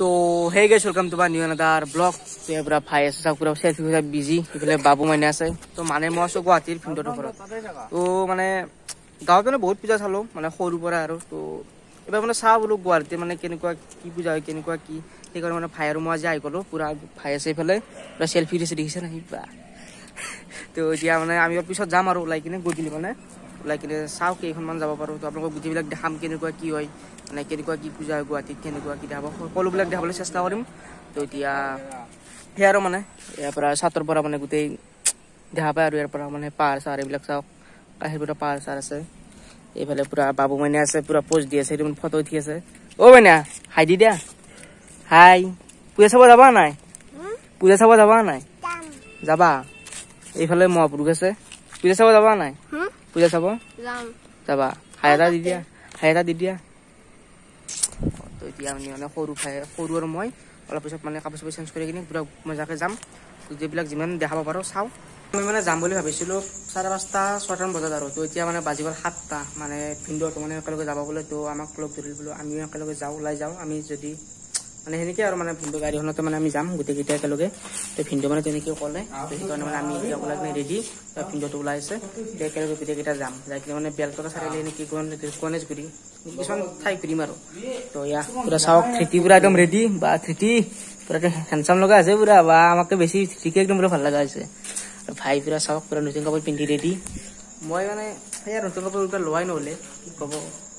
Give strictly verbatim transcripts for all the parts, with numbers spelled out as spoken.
तो hey guys welcome to my new another blog. तो ये पूरा भाई আছে সব পুরা সেলফি করে বিজি ইফালে বাবু মানে আছে। তো মানে মই আছো গুৱাহাটীৰ ফিল্ডৰ ওপৰত। তো মানে গাঁৱত মানে বহুত পূজা চালো মানে সৰু পৰা আৰু তো এবাৰ মানে চাও বলো গুৱাহাটীৰ মানে কেনেকুৱা কি পূজা হয় কেনেকুৱা কি সেইকাৰণে মানে ভাই আৰু মই আজি আহি গলো পুৰা ভাই আছে ইফালে পুৰা সেলফি দিছে দেখিছে না বা। তো এতিয়া মানে আমি পিছত যাম আৰু ওলাই কিনে গধূলি মানে ওলাই কিনে চাও কেইখনমান যাব পাৰো। তো আপোনালোকক গোটেইবিলাক দেখাম কেনেকুৱা কি হয় মানে কেনেকুৱা কি পূজা হয় গুৱাহাটীত কেনেকুৱা কি দেখাব সকলোবিলাক দেখাবলৈ চেষ্টা কৰিম। তো এতিয়া সেই আৰু মানে ইয়াৰ পৰা ছাতৰ পৰা মানে গোটেই দেখা পায় আৰু ইয়াৰ পৰা মানে পাহাৰ চাহাৰ এইবিলাক চাওক কাহিৰ পৰা পাহাৰ চাৰ আছে। এইফালে পুৰা বাবু মাইনা আছে পুৰা পোজ দি আছে ফটো উঠি আছে। অ মাইনা হাই দি দিয়া হাই। পূজা চাব যাবা নাই পূজা চাব যাবা নাই যাবা এইফালে মহাপুৰুষ আছে পূজা চাব যাবা নাই পূজা চাব যাবা হাই এটা দি দিয়া হাই এটা দি দিয়া। তো এতিয়া আমি মানে সৰু ভাই সৰু আৰু মই অলপ পিছত মানে কাপোৰ চাপোৰ চেঞ্জ কৰি কিনে পুৰা মজাকে যাম। যিবিলাক যিমান দেখাব পাৰো চাওঁ। আমি মানে যাম বুলি ভাবিছিলো চাৰে পাঁচটা ছয়টামান বজাত আৰু তো এতিয়া মানে বাজিব সাতটা মানে ভিনদেউটো মানে একেলগে যাব বোলে। তো আমাক লগ ধৰিল বোলো আমিও একেলগে যাওঁ ওলাই যাওঁ আমি যদি মানে সেনেকে আৰু মানে ভিনদেউ গাড়ীখনতে মানে আমি যাম গোটেইকেইটা একেলগে। তো ভিনদেউ মানে তেনেকে ক'লে তো সেইকাৰণে মানে আমি এতিয়া ওলাই কিনে ৰেডি ভিনদেউটো ওলাই আছে তো একেলগে গোটেইকেইটা যাম যাই কিনে মানে বেলতলা চাৰিআলি নেকি গণেশগুৰি কিছুমান ঠাই ঘূৰিম আৰু। তো ইয়া পুৰা চাওক ধৃতি পুৰা একদম ৰেডি বা ধৃতি পুৰা হেণ্ডচাম লগা আছে পুৰা বা আমাকে বেছি ধৃতিকে একদম পুৰা ভাল লগা হৈছে। ভাই পুৰা চাওক পুৰা নতুন কাপোৰ পিন্ধি ৰেডি। মই মানে সেই নতুন কাপোৰ লোৱাই নহ'লে কি ক'ব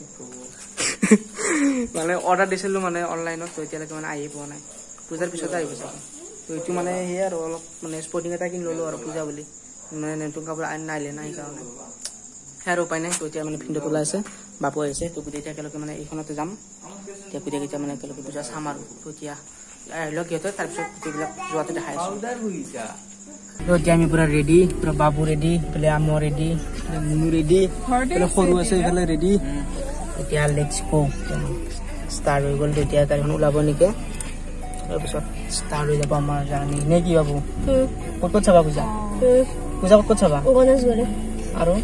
মানে অৰ্ডাৰ দিছিলো মানে অনলাইনত। তো এতিয়ালৈকে মানে আহি পোৱা নাই পূজাৰ পিছতে আহিব চাগে। তো এইটো মানে সেয়াই আৰু অলপ মানে স্পৰ্টিং এটা কিনি ল'লো আৰু পূজা বুলি মানে নতুন কাপোৰ নাহিলে না সেইকাৰণে সেই আৰু উপায় নাই। তো এতিয়া মানে ভিনদেউ ওলাই আছে বাবু আহিছে তো গোটেই একেলগে মানে এইখনতে যাম। এতিয়া গোটেইকেইটা মানে একেলগে পূজা চাম আৰু। তো এতিয়া আহিল সিহঁতে তাৰপিছত গোটেইবিলাক যোৱাতে দেখাই আছো। তো এতিয়া আমি পুৰা ৰেডি পুৰা বাবু ৰেডি এইফালে আম ৰেডি মুনু ৰেডি সৰু আছে এইফালে ৰেডি। এতিয়া লেটছ গো ষ্টাৰ্ট হৈ গ'ল। তেতিয়া গাড়ীখন ওলাব নেকি তাৰপিছত ষ্টাৰ্ট হৈ যাব আমাৰ জাৰ্ণি নে কি বাবু? ক'ত ক'ত চাবা পূজা পূজা ক'ত ক'ত চাবা? আৰু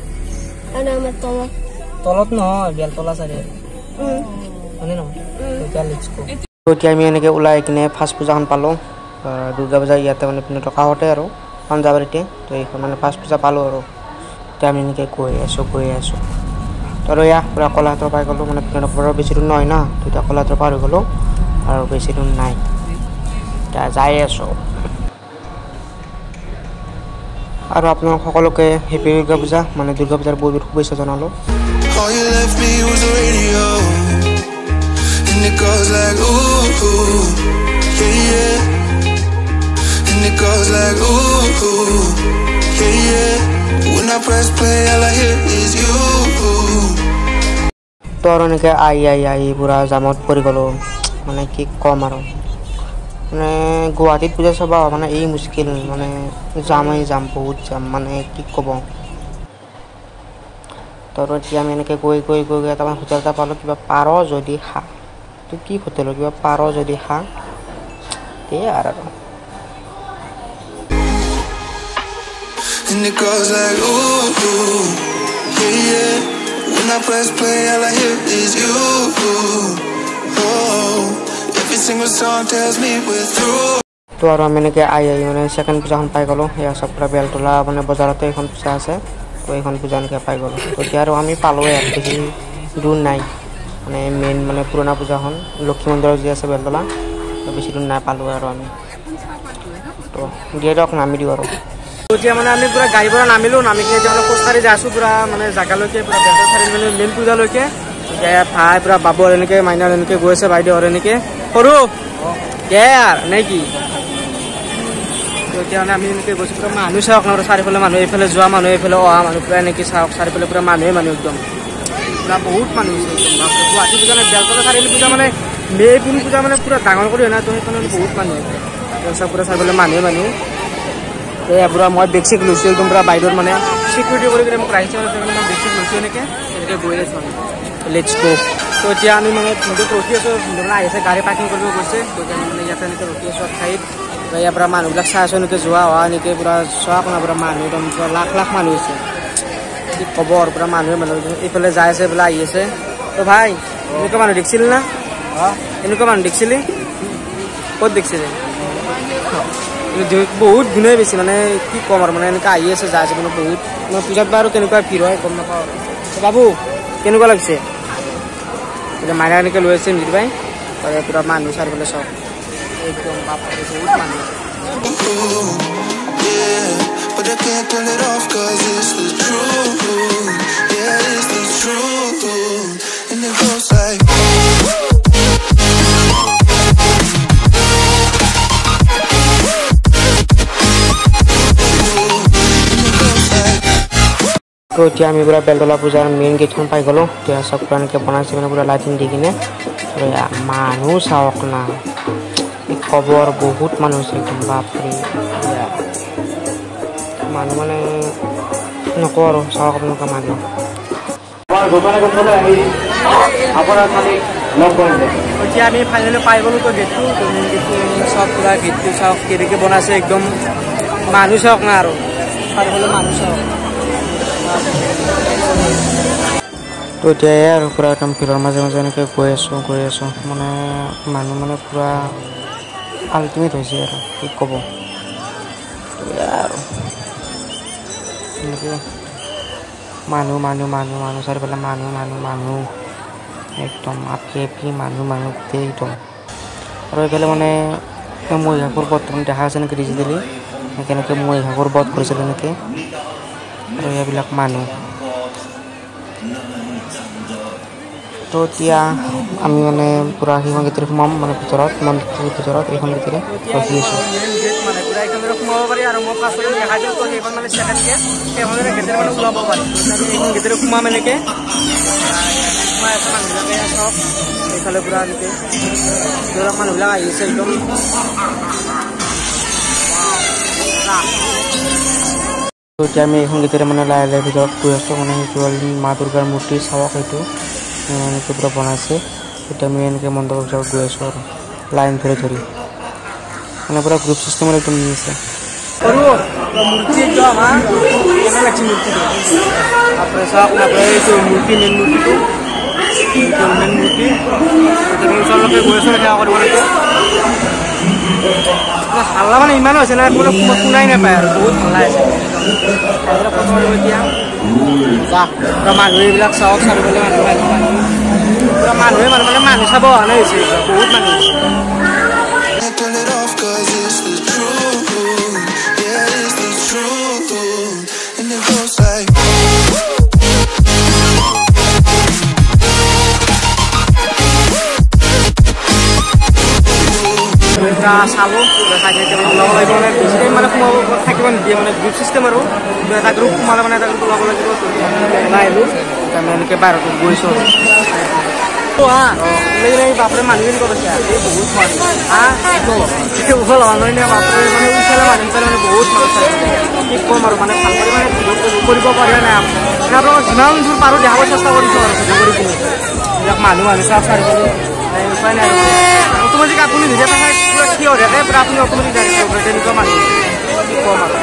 তলত নহয় বেলতলা চাৰিআলি হয়নে নহয়? এতিয়া লেটছ গো। এতিয়া আমি এনেকৈ ওলাই কিনে ফাৰ্ষ্ট পূজাখন পালোঁ দুৰ্গা পূজা ইয়াতে মানে পিনে কাষতে আৰু পাঞ্জাবাৰীতে। তো এইখন মানে ফাৰ্ষ্ট পূজা পালোঁ আৰু এতিয়া আমি এনেকৈ গৈ আছোঁ গৈ আছোঁ আৰু এয়া পুৰা কলাক্ষেত্ৰ পাই গ'লোঁ মানে পিনৰ পৰা বেছি দূৰ নহয় না। তো এতিয়া কলাক্ষেত্ৰ পাৰ হৈ গ'লোঁ আৰু বেছি দূৰ নাই এতিয়া যাই আছোঁ। আৰু আপোনালোক সকলোকে হেপী দুৰ্গা পূজা মানে দুৰ্গা পূজাৰ বহুত বহুত শুভেচ্ছা জনালোঁ। তো আৰু এনেকৈ আহি আহি আহি পুৰা জামত পৰি গ'লোঁ মানে কি ক'ম আৰু মানে গুৱাহাটীত পূজা চাব মানে এই মুস্কিল মানে জামেই জাম বহুত জাম মানে কি ক'ব। তো এতিয়া আমি এনেকৈ গৈ গৈ গৈ গৈ তাৰমানে হোটেল এটা পালোঁ কিবা পাৰ যদি খা তো কি হোটেলৰ কিবা পাৰ যদি খা এই আৰু And it goes like ooh, ooh, yeah, yeah. When I press play, all I hear is you. Oh, every single song tells me we're through. তো আৰু আমি এনেকৈ আহি আহি মানে ছেকেণ্ড পূজাখন পাই গ'লোঁ। সেয়া চব পুৰা বেলতলা মানে বজাৰতে এইখন পূজা আছে। তো এইখন পূজা এনেকৈ পাই গ'লোঁ। তো এতিয়া আৰু আমি পালোঁৱে আৰু বেছি দূৰ নাই মানে মেইন মানে পুৰণা পূজাখন লক্ষী মন্দিৰৰ যি আছে বেলতলা তো বেছি দূৰ নাই পালোঁ আৰু আমি। তো দিয়ে দিয়ক নামি দিওঁ আৰু। এতিয়া মানে আমি পুৰা গাড়ীৰ পৰা নামিলোঁ নামি কিনে এতিয়া মানে খোজকাঢ়ি যাই আছোঁ পুৰা মানে জেগালৈকে পুৰা বেলতলা চাৰিআলি মানে মেইন পূজালৈকে। এতিয়া ভাই পুৰা বাবু আৰু এনেকৈ মাইনাৰ এনেকৈ গৈ আছে বাইদেউ আৰু এনেকৈ সৰু দে আৰু নে কি? তো এতিয়া মানে আমি এনেকৈ গৈছোঁ পুৰা মানুহ চাওক ন চাৰিফালে মানুহ এইফালে যোৱা মানুহ এইফালে অহা মানুহ পুৰা এনেকৈ চাওক চাৰিফালে পুৰা মানুহে মানুহ একদম পুৰা বহুত মানুহ হৈছে একদম। গুৱাহাটী পূজা মানে বেলতলা চাৰিআলি পূজা মানে মে' পুন পূজা মানে পুৰা ডাঙৰ কৰি হয় না। তো সেইকাৰণে বহুত মানুহ আছে পুৰা চাৰিফালে মানুহে মানুহ। এয়া পুৰা মই বেগ চেক লৈছোঁ একদম পুৰা বাইদেউৰ মানে চিকিউৰিটি কৰি কিনে মোক ৰাখিছে মানে মই বেগ চেক লৈছোঁ এনেকৈ এনেকৈ গৈ আছোঁ আমি লেটছ গো। তো এতিয়া আমি মানে ভিনদেউক ৰখি আছোঁ মানে আহিছে গাড়ী পাৰ্কিং কৰিব গৈছে। তো এতিয়া মানে ইয়াতে এনেকৈ ৰখি আছোঁ ঠাইত ইয়াৰ পৰা মানুহবিলাক চাই আছোঁ এনেকৈ যোৱা হোৱা এনেকৈ পুৰা চোৱা কোনা পুৰা মানুহ একদম পুৰা লাখ লাখ মানুহ হৈছে কি ক'ব আৰু পুৰা মানুহে মানুহ এইফালে যাই আছে এইফালে আহি আছে। তো ভাই এনেকুৱা মানুহ দেখিছিলি না এনেকুৱা মানুহ দেখিছিলি ক'ত দেখিছিলে বহুত গুণেই বেছি মানে কি ক'ম আৰু মানে এনেকৈ আহি আছে যাই আছে মানে বহুত মই পিছত বাৰু কেনেকুৱা ভিৰ হয় গম নাপাওঁ বাবু কেনেকুৱা লাগিছে এতিয়া মাইনা এনেকৈ লৈ আছে মিৰ বাই পুৰা মানুহ চাৰিফালে চব একদম বাপৰে বহুত মানুহ But I can't turn it off cause it's the truth. Yeah, it's the truth. And it goes like তো এতিয়া আমি পুৰা বেলতলা পূজাৰ মেইন গেটখন পাই গ'লোঁ এতিয়া চব পুৰা এনেকৈ বনাইছে মানে পুৰা লাইটিং দি কিনে মানুহ চাওক না খবৰ বহুত মানুহ হৈছে একদম বাপৰে মানুহ মানে নকওঁ আৰু চাওক আপোনালোকে মানুহ এতিয়া আমি ফাইনেলি পাই গ'লোঁ তো গেটটো চব পুৰা গেটটো চাওক কেনেকৈ বনাইছে একদম মানুহ চাওক না আৰু চাৰিফালে মানুহ চাওক তো এতিয়া আৰু পুৰা একদম ভিৰৰ মাজে মাজে এনেকৈ গৈ আছোঁ গৈ আছোঁ মানে মানুহ মানে পুৰা আল্টিমেট হৈছে আৰু কি ক'ব আৰু এনেকৈ মানুহ মানুহ মানুহ মানুহ চাৰিফালে মানুহ মানুহ মানুহ একদম আপি আপি মানুহ মানুহ গোটেই একদম আৰু এইফালে মানে মহিষাসুৰ বৰ্তমান দেখা আছে নেকি ডিজিটেলি কেনেকৈ মহিষাসুৰ বধ কৰিছিলে এনেকৈ আৰু এইবিলাক মানুহ তো এতিয়া আমি মানে পুৰা সেইখন গেটেৰে সোমাম মানে ভিতৰত মন্দিৰটোৰ ভিতৰত এইখন গেটেৰে ৰখি আছোঁ মানে পুৰা এইখন সোমাব পাৰি আৰু মই ফাৰ্ষ্ট দেখাই দিওঁ তো সেইখন মানে ছেকেণ্ড গেট সেইখন গেটেৰে মানে ওলাব পাৰি এইখন গেটেৰে সোমাম এনেকৈ সোমাই আছে মানুহবিলাকে চব এইফালে পুৰা এনেকৈ ধৰক মানুহবিলাক আহিছে একদম এতিয়া আমি এইখন গেটেৰে মানে লাহে লাহে ভিতৰত গৈ আছোঁ মানে সেইটো হ'ল মা দুৰ্গাৰ মূৰ্তি চাওক সেইটো এনেকৈ পুৰা বনাইছে এতিয়া আমি এনেকৈ মণ্ডপৰ ভিতৰত গৈ আছোঁ আৰু লাইন ধৰি ধৰি মানে পুৰা গ্ৰুপ চিষ্টেমত একদম নি আছে মূৰ্তি একদম আমাৰ কেনে লাগছে মূৰ্তিটো আপোনাৰ চাওক আপোনাৰ এইটো মূৰ্তি মেইন মূৰ্তিটো মেইন মূৰ্তি ওচৰলৈকে গৈ আছোঁ সেৱা কৰিব লাগে হাল্লা মানে ইমান হৈছে না কোনো শুনাই নাপায় আৰু বহুত হাল্লা আছে এতিয়া যা পুৰা মানুহ এইবিলাক চাওক চাৰিফালে মানুহ মানুহ মানুহ পুৰা মানুহে মানুহ মানে মানুহ চাব অহা নাই হৈছে বহুত মানুহ চালোঁ ওলাব লাগিব মানে বেছি টাইম মানে সোমাব থাকিব নিদিয়ে মানে গ্ৰুপ চিষ্টেম আৰু এটা গ্ৰুপ সোমালে মানে এটা গ্ৰুপ ওলাব লাগিব ওলাই আহিলোঁ আমি এনেকৈ বাহিৰত গৈছোঁ হা বাপৰে মানুহখিনি ক'ত আছে বহুত মানুহ হা ওখ লোৱা নহয় নে বাপৰে মানে উঠালে মানুহ উঠালে মানে বহুত মানুহ কি ক'ম আৰু মানে ভাল কৰি মানে কৰিব পৰা নাই আপোনালোকক যিমান দূৰ পাৰোঁ দেখাব চেষ্টা কৰিছোঁ আৰু ভিডিঅ' কৰি কিনে এইবিলাক মানুহ মানুহ চাওক চাৰিফালে উপায় নাই আৰু অট'মেটিক আপুনি নিজে থিয় হৈ থাকে পূৰা আপুনি অট'মেটিক তেনেকুৱা মানুহ কি ক'ম আৰু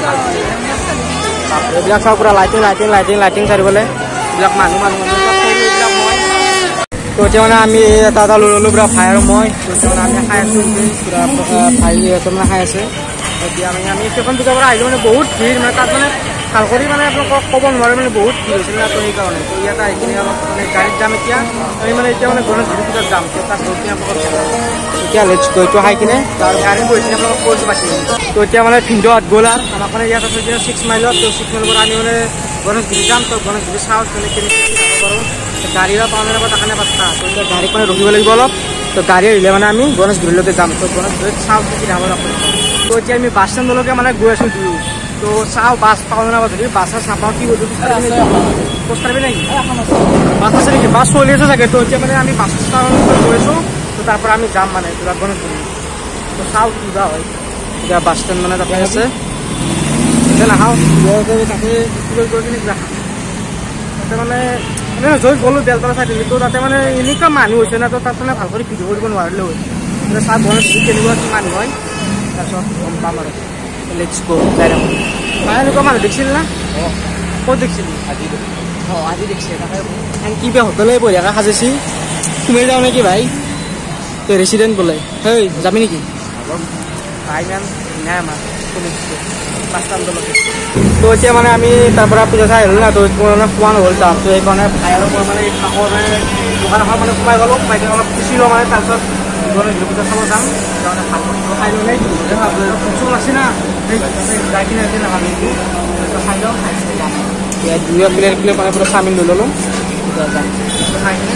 এইবিলাক চাওক পূৰা লাইটিং লাইটিং লাইটিং লাইটিং চাৰিফালে এইবিলাক মানুহ মানুহ মানুহ এইবিলাক মই তো এতিয়া মানে আমি এটা এটা লৈ ল'লোঁ পূৰা ভাই আৰু মই মানে আমি খাই আছোঁ পূৰা ভাই মানে খাই আছে এতিয়া মানে আমি সেইখন পূজাৰ পৰা আহিলোঁ মানে বহুত ভিৰ মানে তাত মানে ভাল কৰি মানে আপোনালোকক ক'ব নোৱাৰে মানে বহুত ভিৰ হৈছিল না তো সেইকাৰণে তো ইয়াতে আহি কিনে অলপ মানে গাড়ীত যাম এতিয়া আমি মানে এতিয়া মানে গণেশ গুৰিৰ পূজাত যাম তাত গৈ কিনে আপোনালোকক এতিয়া লেটছ গৈ তো খাই কিনে তাৰ গাড়ী বহি কিনে আপোনালোকক কৈছোঁ পাতি তো এতিয়া মানে ভিনদেউহঁত গ'ল আৰু আমাক মানে ইয়াত আছে কিনে ছিক্স মাইলত তো ছিক্স মাইলৰ পৰা আমি মানে গণেশগুৰি যাম তো গণেশগুৰি চাওঁ কেনেকৈ যাব পাৰোঁ গাড়ীৰ পাওঁ নাপাওঁ তাকে নাপাত্তা তো এতিয়া গাড়ীত মানে ৰখিব লাগিব অলপ তো গাড়ী আহিলে মানে আমি গণেশগুৰিলৈকে যাম তো গণেশগুৰিত চাওঁ কি যাব লাগিব তো এতিয়া আমি বাছ ষ্টেণ্ডলৈকে মানে গৈ আছোঁ দুয়ো তো চাওঁ বাছ পাওঁ নাপাওঁ যদি বাছ চাছ নাপাওঁ কি কৰিছোঁ খোজ কাঢ়িবি নেকি বাছ আছে নেকি বাছ চলি আছে চাগে তো এতিয়া মানে আমি বাছ ষ্টেণ্ডলৈ গৈ আছোঁ তো তাৰ পৰা আমি যাম মানে পুৰা গণেশগুৰি তো চাওঁ কিবা হয় এতিয়া বাছ ষ্টেণ্ড মানে তাতে আছে এতিয়া নাখাওঁ তাতে গৈ গৈ কিনে কিবা তাতে মানে এনেই য'ত গ'লোঁ বেলতলা চাই দিলোঁ তো তাতে মানে এনেকুৱা মানুহ হৈছে না তো তাত মানে ভাল কৰি ভিডিঅ' কৰিব নোৱাৰিলেও এতিয়া চাহ গণেশগুৰি কেনেকুৱা কি মানুহ হয় তাৰপিছত গম পাম আৰু লেটছ গো যাই থাকোঁ তাই এনেকুৱা মানুহ দেখিছিল না অঁ ক'ত দেখিছিলি আজি অঁ আজি দেখিছে তাকে কি বেয়া হোটেলে বঢ়িয়াকৈ সাজিছি সোমাই যাওঁ নেকি ভাই তো ৰেচিডেণ্ট বোলে হেই যাবি নেকি টাইমান নাই আমাৰ পাঁচটালৈকে তো এতিয়া মানে আমি তাৰ পৰা পূজা চাই আহিলোঁ না তো মানে খোৱা নহ'ল তাত তো সেইকাৰণে ভাই আৰু মই মানে কাষৰ দোকান এখন মানে সোমাই গ'লোঁ সোমাই কিনে অলপ খুচি লওঁ মানে তাৰপিছত পূজা চাব যাম তাৰমানে ভাত খাই ল'লে ভোক লাগছে না যাই কিনে এতিয়া নাখাবি খাই লওঁ খাই যাম দুই প্লেট প্লেট মানে পুৰা চাওমিন লৈ ল'লোঁ যাম খাই কিনে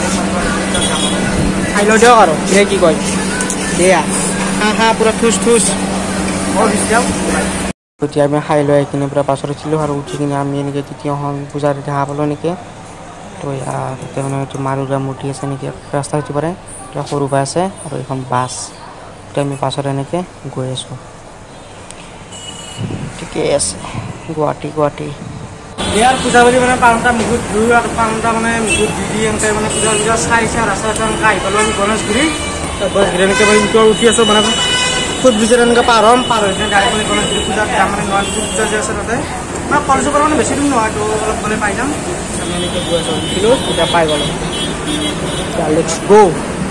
খাই লওঁ দিয়ক আৰু নে কি কয় দিয়া হা হা পুৰা থুচ থুচ এতিয়া আমি খাই লৈ আহি কিনে পুৰা পাছত উঠিলোঁ আৰু উঠি কিনে আমি এনেকৈ তৃতীয়খন পূজাৰ দেখা পালোঁ নেকি তো তাতে মানে এইটো মা দুৰ্গা মূৰ্তি আছে নেকি ৰাস্তা উঠি পাৰে এতিয়া সৰু বাছ আছে আৰু এইখন বাছ এতিয়া আমি পাছত এনেকৈ গৈ আছোঁ ঠিকেই আছে গুৱাহাটী গুৱাহাটী ইয়াৰ পূজা বুলি মানে পাঁচটা মুকুট ধুই আৰু পাঁচটা মানে মুকুট দি দি এনেকৈ মানে পূজা পূজা চাই চাই ৰাস্তা ৰাস্তা এনেকৈ আহি পালোঁ আমি গণেশগুৰি গণেশগুৰি এনেকৈ মানে ইটো উঠি আছোঁ মানে ফুট ব্ৰিজত এনেকৈ পাৰ হ'ম পাৰ হৈ কিনে গাড়ী মানে গণেশগুৰি পূজাত যাম মানে নয়নপুৰ পূজা যে আছে তাতে মানে কলেজৰ পৰা মানে বেছি দিন নহয় তো অলপ গ'লে পাই যাম আমি এনেকৈ গৈ আছোঁ উঠিলোঁ তেতিয়া পাই গ'লোঁ লেটছ গো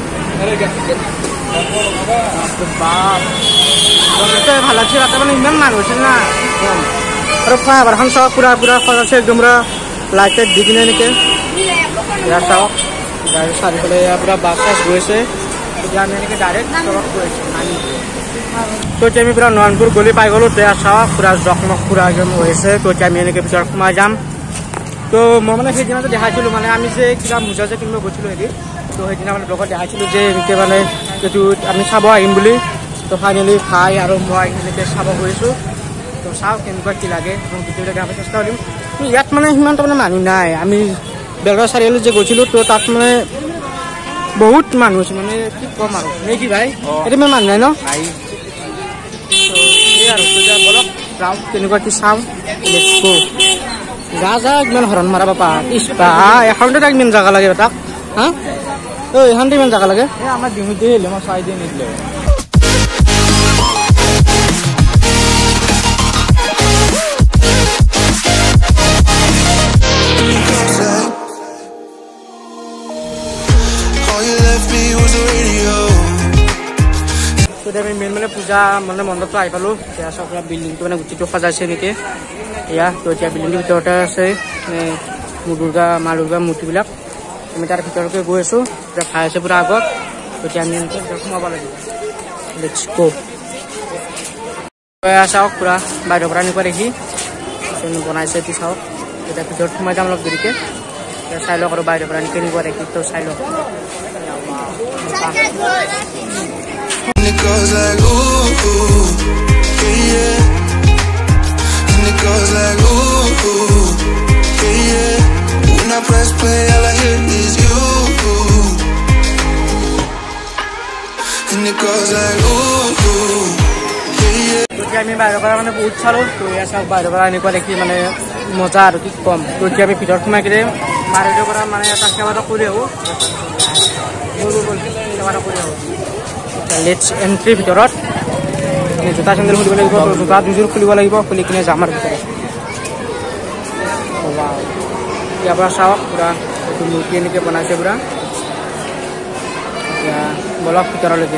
ভাল লাগছে তাতে মানে ইমান মানুহ হৈছিল না আৰু ফ্লাইঅভাৰখন চাওক পুৰা পুৰা সজাইছে একদম পুৰা লাইট টাইট দি কিনে এনেকৈ ইয়াত চাওক গাড়ী চাৰিওফালে পুৰা বাছ চাছ গৈছে এতিয়া আমি এনেকৈ ডাইৰেক্ট তলত গৈ আছোঁ তো এতিয়া আমি পুৰা নয়নপুৰ গলি পাই গ'লোঁ এতিয়া চাওক পুৰা জকমক পুৰা একদম হৈছে তো এতিয়া আমি এনেকৈ পিছত সোমাই যাম তো মই মানে সেইদিনা যে দেখাইছিলোঁ মানে আমি যে কিবা মোজা যে কিনিব গৈছিলোঁ এদিন তো সেইদিনা মানে লগত দেখাইছিলোঁ যে এনেকৈ মানে এইটো আমি চাব আহিম বুলি তো ফাইনেলি ভাই আৰু মই এনেকৈ চাব গৈছোঁ তো চাওক কেনেকুৱা কি লাগে গোটেইবিলাক দেখাব চেষ্টা কৰিম ইয়াত মানে সিমান তাৰমানে মানুহ নাই আমি বেলগাঁও চাৰিআলিত যে গৈছিলোঁ তো তাত মানে বহুত মানুহ আছে মানে কি ক'ম আৰু নে কি ভাই এইটো ইমান মানুহ নাই ন এই আৰু বলক যাওঁ কেনেকুৱা কি চাওঁ যা যা ইমান হৰণ মাৰা পাপা ইস্পা এখনতে তাক ইমান জেগা লাগে তাক হা ঐ এখনতে ইমান জেগা লাগে আমাৰ ডিঙিতে আহিলে মই চাই দিয়ে নিদিলে আমি মেইন মানে পূজা মানে মণ্ডপটো আহি পালোঁ এতিয়া চব পুৰা বিল্ডিংটো মানে গোটেইটো সজাইছে নেকি এয়া তো এতিয়া বিল্ডিংটোৰ ভিতৰতে আছে মোৰ দুৰ্গা মা দুৰ্গা মূৰ্তিবিলাক আমি তাৰ ভিতৰলৈকে গৈ আছোঁ এতিয়া খাই আছে পুৰা আগত এতিয়া আমি এনেকৈ সোমাব লাগিব লেটছ গো চাওক পুৰা বাহিৰৰ পৰা এনেকুৱা দেখি বনাইছে এইটো চাওক এতিয়া ভিতৰত সোমাই যাম অলপ দেৰিকৈ চাই লওক আৰু বাহিৰৰ পৰা কেনেকুৱা দেখি তো চাই লওক And it goes like ooh, ooh, yeah, and it goes like ooh, ooh, yeah. When I press play, all I hear is you. And it goes like ooh, ooh, yeah. তো আমি বাহিৰৰ পৰা মানে বহুত চালোঁ তো এয়া চাওক বাহিৰৰ পৰা এনেকুৱা দেখি মানে মজা আৰু কি কম তো এতিয়া আমি ভিতৰত সোমাই কিনে বাহিৰৰ পৰা মানে এটা সেৱা এটা কৰি আহোঁ সেৱা এটা কৰি আহোঁ লেটছ এণ্ট্ৰি ভিতৰত জোতা চেণ্ডেল খুলিব লাগিব জোতা দুযোৰ খুলিব লাগিব খুলি কিনে যাম আৰু ভিতৰত ইয়াৰ পৰা চাওক পুৰা এইটো মূৰ্তি এনেকৈ বনাইছে পুৰা এতিয়া বলক ভিতৰলৈকে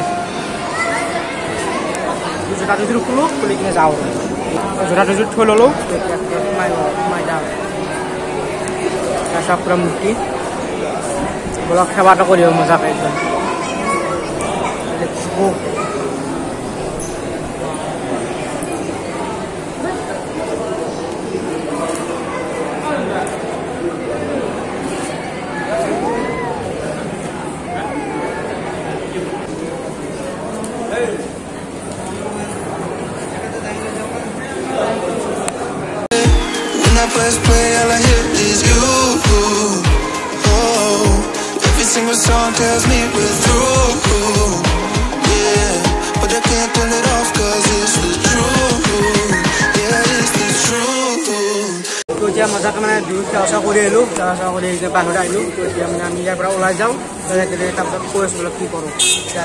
জোতা দুযোৰ খোলোঁ খুলি কিনে যাওঁ জোতা দুযোৰ থৈ ল'লোঁ সোমাই সোমাই যাওঁ চাওক পুৰা মূৰ্তি বলক সেৱা এটা কৰি আহোঁ মজাকৈ একদম Oh. When I press play, all I hear is you. Oh, every single song tells me we're through. Yeah, but I can't turn it off 'cause it's the truth. Yeah, it's the truth. তো এতিয়া মজাকৈ মানে দুই সেৱা চেৱা কৰি আহিলোঁ সেৱা চেৱা কৰি আহি বাহিৰত আহিলোঁ তো এতিয়া মানে আমি ইয়াৰ পৰা ওলাই যাওঁ তাৰপিছত কৈ আছোঁ বোলে কি কৰোঁ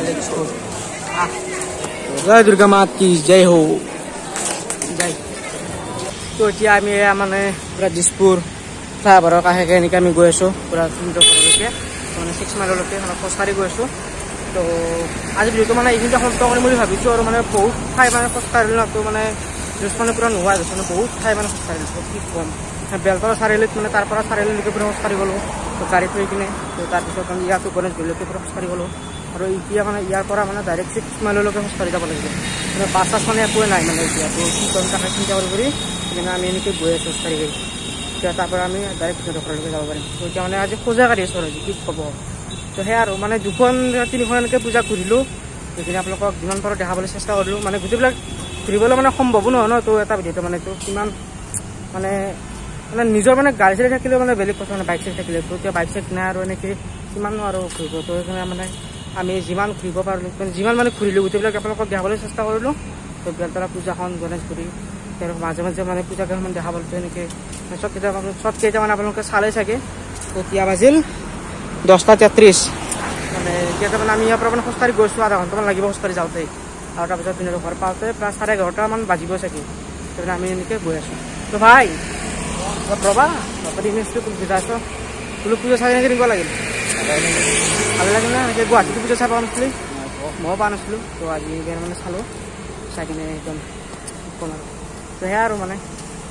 জয় দুৰ্গা মা কি জয় হো জয় তো এতিয়া আমি মানে পুৰা দিছপুৰ ফ্লাইঅভাৰৰ কাষে কাষে এনেকৈ আমি গৈ আছোঁ পুৰা ঘৰলৈকে মানে ছিক্স মাইললৈকে অলপ খোজকাঢ়ি গৈ আছোঁ তো আজি ভিডিঅ'টো মানে এইখিনিতে সমাপ্ত কৰিম বুলি ভাবিছোঁ আৰু মানে বহুত ঠাই মানে খোজকাঢ়িলোঁ না তো মানে জুচ মানে পূৰা নোহোৱা গৈছে মানে বহুত ঠাই মানে খোজকাঢ়িলোঁ কি ক'ম বেলতলা চাৰিআলিত মানে তাৰ পৰা চাৰিআলিলৈকে পূৰা খোজকাঢ়ি গ'লোঁ তো গাড়ী থৈ কিনে তো তাৰপিছত আমি ইয়াতো গণেশগুৰিলৈকে পূৰা খোজকাঢ়ি গ'লোঁ আৰু এতিয়া মানে ইয়াৰ পৰা মানে ডাইৰেক্ট ছিক্স মাইললৈকে খোজকাঢ়ি যাব লাগিব মানে বাছ চাছ মানে একোৱে নাই মানে এতিয়া তো কি কৰিম তাকে চিন্তা কৰি কৰি সেইকাৰণে আমি এনেকৈ গৈ আছোঁ খোজকাঢ়ি গৈ এতিয়া তাৰ পৰা আমি ডাইৰেক্ট ঘৰলৈকে যাব পাৰিম তো এতিয়া মানে আজি পূজা কাঢ়ি আছোঁ আৰু কি ক'ব তো সেয়া আৰু মানে দুখন তিনিখন এনেকৈ পূজা ঘূৰিলোঁ সেইখিনি আপোনালোকক যিমান পাৰোঁ দেখাবলৈ চেষ্টা কৰিলোঁ মানে গোটেইবিলাক ঘূৰিবলৈ মানে সম্ভৱো নহয় ন তো এটা ভিডিঅ'টো মানে তো কিমান মানে মানে নিজৰ মানে গাড়ী চাড়ী থাকিলেও মানে বেলেগ কথা মানে বাইক চাইক থাকিলে তো এতিয়া বাইক চাইক নাই আৰু এনেকৈ কিমানো আৰু ঘূৰিব তো সেইকাৰণে মানে আমি যিমান ঘূৰিব পাৰিলোঁ মানে যিমান মানে ঘূৰিলোঁ গোটেইবিলাক আপোনালোকক দেখাবলৈ চেষ্টা কৰিলোঁ তো বেলতলা পূজাখন গণেশগুৰি তাৰ মাজে মাজে মানে পূজা কেইখনমান দেখা পালোঁ এনেকৈ চব কেইটা চব কেইটা মানে আপোনালোকে চালে চাগে তো এতিয়া বাজিল দহটা তেত্ৰিছ মানে এতিয়া মানে আমি ইয়াৰ পৰা মানে খোজকাঢ়ি গৈছোঁ আধা ঘণ্টামান লাগিব খোজকাঢ়ি যাওঁতে আৰু তাৰপিছত পিনে ঘৰ পাওঁতে প্ৰায় চাৰে এঘাৰটামান বাজিব চাগে সেইকাৰণে আমি এনেকৈ গৈ আছোঁ তো ভাই ৰ'বা বাপা ইমেজটো বুজাই আছোঁ বোলো পূজা চাই কেনেকৈ দিব লাগিল ভালে লাগিল না এনেকৈ গুৱাহাটীতো পূজা চাই পোৱা নাছিলি ময়ো পোৱা নাছিলোঁ তো আজি মানে চালোঁ চাই কিনে একদম ক'ম আৰু তো সেয়া আৰু মানে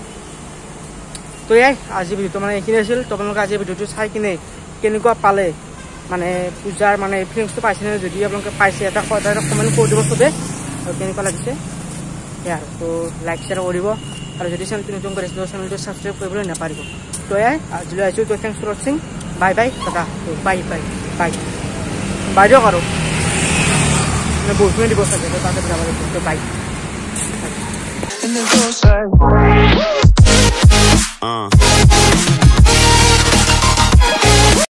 তো এয়াই আজি ভিডিঅ'টো মানে এইখিনি আছিল তো আপোনালোকে আজি ভিডিঅ'টো চাই কিনে কেনেকুৱা পালে মানে পূজাৰ মানে ফিলিংছটো পাইছেনে যদি আপোনালোকে পাইছে এটা এটা কমেণ্ট কৰি দিব চবে আৰু কেনেকুৱা লাগিছে সেয়া আৰু তো লাইক শ্বেয়াৰ কৰিব আৰু যদি চেনেলটো নতুন কৰিছিলোঁ চেনেলটো ছাবস্ক্ৰাইব কৰিবলৈ নাপাৰিব তো এয়াই আজিলৈ আহিছোঁ তো থেংকছ ফৰ ৱাচিং বাই বাই দাদা বাই বাই বাই বাই দিয়ক আৰু মানে বহুতখিনি দিব চাগে তো তাতে যাব লাগিব তো বাই And it goes like uh